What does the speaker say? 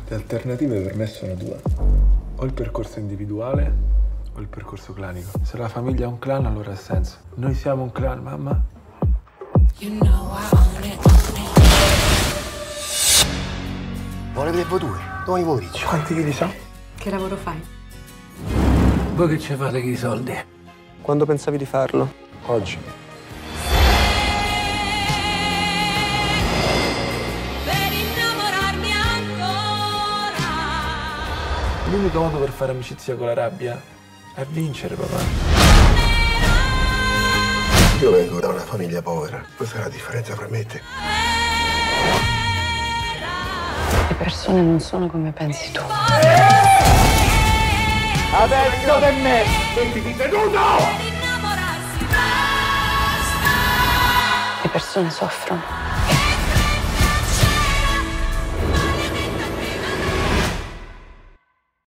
Le alternative per me sono due. O il percorso individuale o il percorso clanico. Se la famiglia è un clan, allora ha senso. Noi siamo un clan, mamma. Vuole vedere voi due? Domani pomeriggio. Quanti chili so? Che lavoro fai? Voi che ci fate con i soldi? Quando pensavi di farlo? Oggi. Per innamorarmi ancora. L'unico modo per fare amicizia con la rabbia è vincere, papà. Io vengo da una famiglia povera. Questa è la differenza fra me e te. Le persone non sono come pensi tu. Adesso da me! Sentiti seduto! Innamorarsi basta. Le persone soffrono.